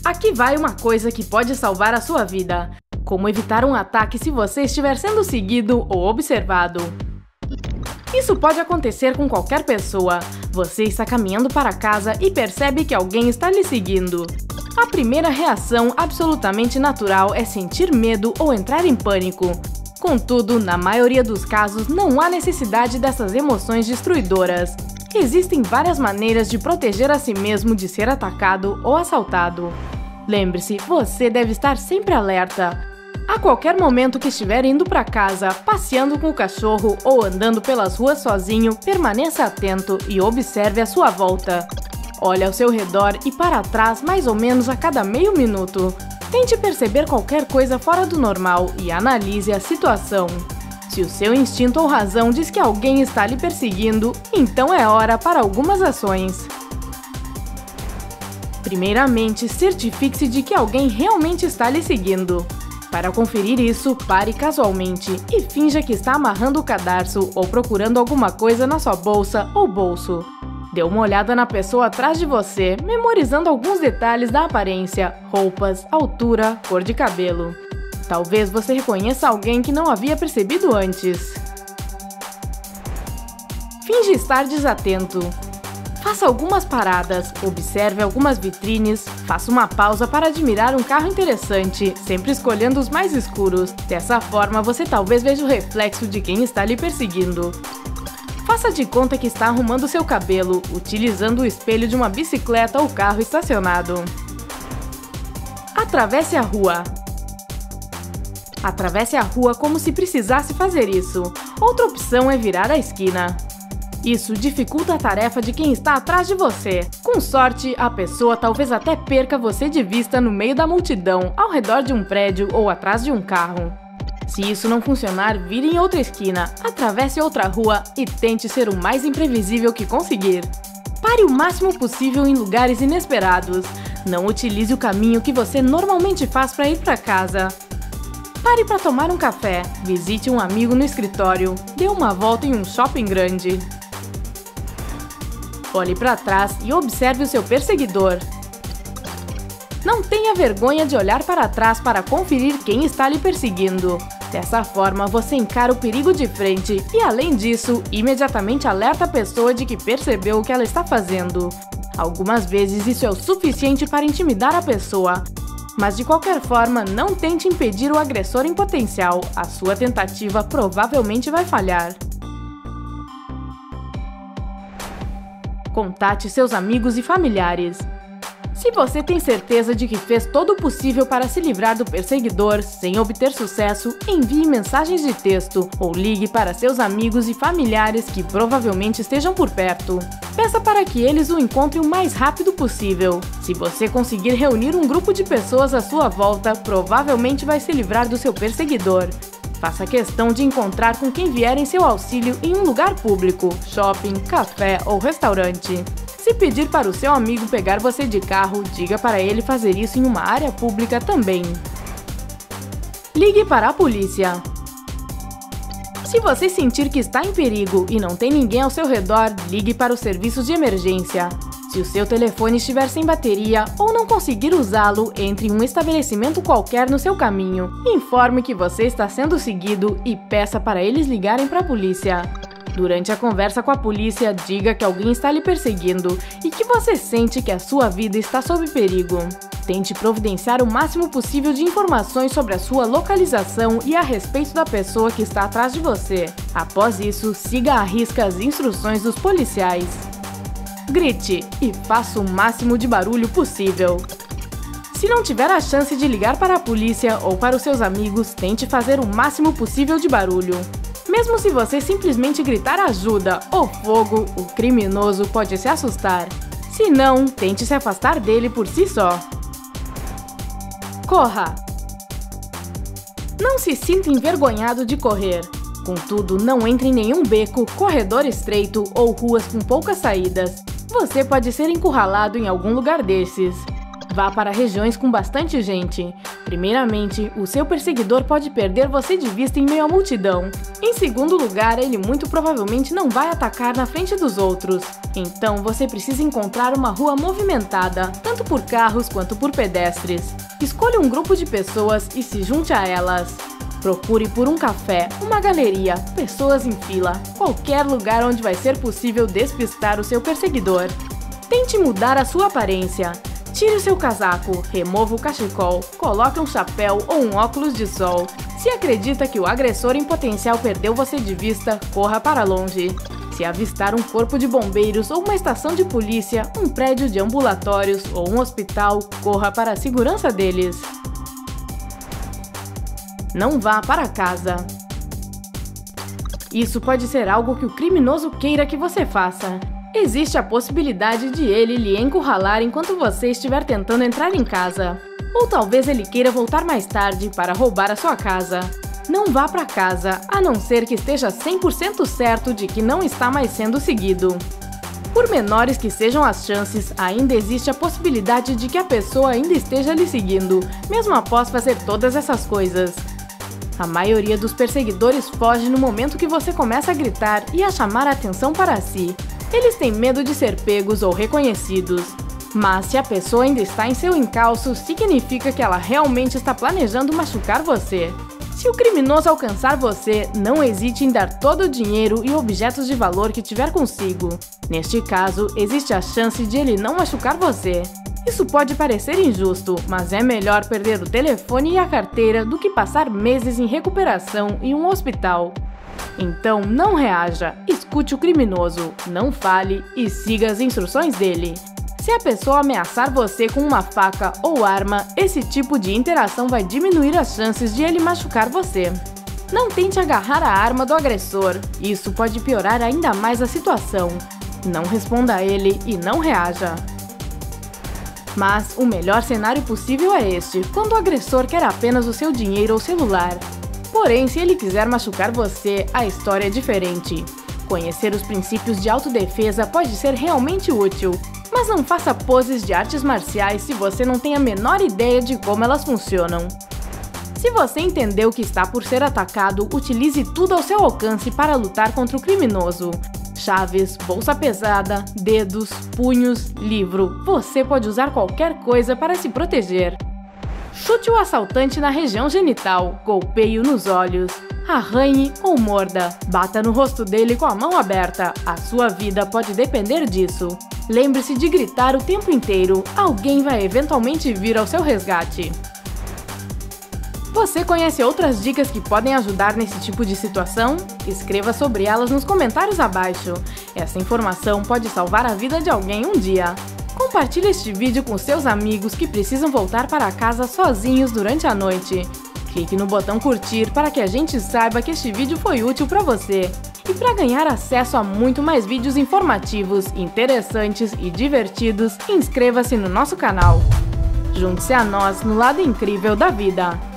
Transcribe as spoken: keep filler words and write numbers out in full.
Aqui vai uma coisa que pode salvar a sua vida. Como evitar um ataque se você estiver sendo seguido ou observado. Isso pode acontecer com qualquer pessoa. Você está caminhando para casa e percebe que alguém está lhe seguindo. A primeira reação absolutamente natural é sentir medo ou entrar em pânico. Contudo, na maioria dos casos, não há necessidade dessas emoções destruidoras. Existem várias maneiras de proteger a si mesmo de ser atacado ou assaltado. Lembre-se, você deve estar sempre alerta. A qualquer momento que estiver indo para casa, passeando com o cachorro ou andando pelas ruas sozinho, permaneça atento e observe a sua volta. Olhe ao seu redor e para trás mais ou menos a cada meio minuto. Tente perceber qualquer coisa fora do normal e analise a situação. Se o seu instinto ou razão diz que alguém está lhe perseguindo, então é hora para algumas ações. Primeiramente, certifique-se de que alguém realmente está lhe seguindo. Para conferir isso, pare casualmente e finja que está amarrando o cadarço ou procurando alguma coisa na sua bolsa ou bolso. Dê uma olhada na pessoa atrás de você, memorizando alguns detalhes da aparência, roupas, altura, cor de cabelo. Talvez você reconheça alguém que não havia percebido antes. Finge estar desatento. Faça algumas paradas, observe algumas vitrines, faça uma pausa para admirar um carro interessante, sempre escolhendo os mais escuros. Dessa forma, você talvez veja o reflexo de quem está lhe perseguindo. Faça de conta que está arrumando seu cabelo, utilizando o espelho de uma bicicleta ou carro estacionado. Atravesse a rua. Atravesse a rua como se precisasse fazer isso. Outra opção é virar a esquina. Isso dificulta a tarefa de quem está atrás de você. Com sorte, a pessoa talvez até perca você de vista no meio da multidão, ao redor de um prédio ou atrás de um carro. Se isso não funcionar, vire em outra esquina, atravesse outra rua e tente ser o mais imprevisível que conseguir. Pare o máximo possível em lugares inesperados. Não utilize o caminho que você normalmente faz para ir para casa. Pare para tomar um café, visite um amigo no escritório, dê uma volta em um shopping grande. Olhe para trás e observe o seu perseguidor. Não tenha vergonha de olhar para trás para conferir quem está lhe perseguindo. Dessa forma, você encara o perigo de frente e, além disso, imediatamente alerta a pessoa de que percebeu o que ela está fazendo. Algumas vezes isso é o suficiente para intimidar a pessoa. Mas de qualquer forma, não tente impedir o agressor em potencial. A sua tentativa provavelmente vai falhar. Contate seus amigos e familiares. Se você tem certeza de que fez todo o possível para se livrar do perseguidor sem obter sucesso, envie mensagens de texto ou ligue para seus amigos e familiares que provavelmente estejam por perto. Peça para que eles o encontrem o mais rápido possível. Se você conseguir reunir um grupo de pessoas à sua volta, provavelmente vai se livrar do seu perseguidor. Faça questão de encontrar com quem vier em seu auxílio em um lugar público, shopping, café ou restaurante. Se pedir para o seu amigo pegar você de carro, diga para ele fazer isso em uma área pública também. Ligue para a polícia. Se você sentir que está em perigo e não tem ninguém ao seu redor, ligue para os serviços de emergência. Se o seu telefone estiver sem bateria ou não conseguir usá-lo, entre em um estabelecimento qualquer no seu caminho. Informe que você está sendo seguido e peça para eles ligarem para a polícia. Durante a conversa com a polícia, diga que alguém está lhe perseguindo e que você sente que a sua vida está sob perigo. Tente providenciar o máximo possível de informações sobre a sua localização e a respeito da pessoa que está atrás de você. Após isso, siga à risca as instruções dos policiais. Grite e faça o máximo de barulho possível. Se não tiver a chance de ligar para a polícia ou para os seus amigos, tente fazer o máximo possível de barulho. Mesmo se você simplesmente gritar ajuda ou fogo, o criminoso pode se assustar. Se não, tente se afastar dele por si só. Corra! Não se sinta envergonhado de correr. Contudo, não entre em nenhum beco, corredor estreito ou ruas com poucas saídas. Você pode ser encurralado em algum lugar desses. Vá para regiões com bastante gente. Primeiramente, o seu perseguidor pode perder você de vista em meio à multidão. Em segundo lugar, ele muito provavelmente não vai atacar na frente dos outros. Então, você precisa encontrar uma rua movimentada, tanto por carros quanto por pedestres. Escolha um grupo de pessoas e se junte a elas. Procure por um café, uma galeria, pessoas em fila, qualquer lugar onde vai ser possível despistar o seu perseguidor. Tente mudar a sua aparência. Tire o seu casaco, remova o cachecol, coloque um chapéu ou um óculos de sol. Se acredita que o agressor em potencial perdeu você de vista, corra para longe. Se avistar um corpo de bombeiros ou uma estação de polícia, um prédio de ambulatórios ou um hospital, corra para a segurança deles. Não vá para casa. Isso pode ser algo que o criminoso queira que você faça. Existe a possibilidade de ele lhe encurralar enquanto você estiver tentando entrar em casa. Ou talvez ele queira voltar mais tarde para roubar a sua casa. Não vá para casa, a não ser que esteja cem por cento certo de que não está mais sendo seguido. Por menores que sejam as chances, ainda existe a possibilidade de que a pessoa ainda esteja lhe seguindo, mesmo após fazer todas essas coisas. A maioria dos perseguidores foge no momento que você começa a gritar e a chamar a atenção para si. Eles têm medo de ser pegos ou reconhecidos. Mas se a pessoa ainda está em seu encalço, significa que ela realmente está planejando machucar você. Se o criminoso alcançar você, não hesite em dar todo o dinheiro e objetos de valor que tiver consigo. Neste caso, existe a chance de ele não machucar você. Isso pode parecer injusto, mas é melhor perder o telefone e a carteira do que passar meses em recuperação em um hospital. Então não reaja, escute o criminoso, não fale e siga as instruções dele. Se a pessoa ameaçar você com uma faca ou arma, esse tipo de interação vai diminuir as chances de ele machucar você. Não tente agarrar a arma do agressor, isso pode piorar ainda mais a situação. Não responda a ele e não reaja. Mas o melhor cenário possível é este, quando o agressor quer apenas o seu dinheiro ou celular. Porém, se ele quiser machucar você, a história é diferente. Conhecer os princípios de autodefesa pode ser realmente útil, mas não faça poses de artes marciais se você não tem a menor ideia de como elas funcionam. Se você entendeu que está por ser atacado, utilize tudo ao seu alcance para lutar contra o criminoso. Chaves, bolsa pesada, dedos, punhos, livro. Você pode usar qualquer coisa para se proteger. Chute o assaltante na região genital, golpeie-o nos olhos. Arranhe ou morda, bata no rosto dele com a mão aberta. A sua vida pode depender disso. Lembre-se de gritar o tempo inteiro, alguém vai eventualmente vir ao seu resgate. Você conhece outras dicas que podem ajudar nesse tipo de situação? Escreva sobre elas nos comentários abaixo. Essa informação pode salvar a vida de alguém um dia. Compartilhe este vídeo com seus amigos que precisam voltar para casa sozinhos durante a noite. Clique no botão curtir para que a gente saiba que este vídeo foi útil para você. E para ganhar acesso a muito mais vídeos informativos, interessantes e divertidos, inscreva-se no nosso canal. Junte-se a nós no lado incrível da vida.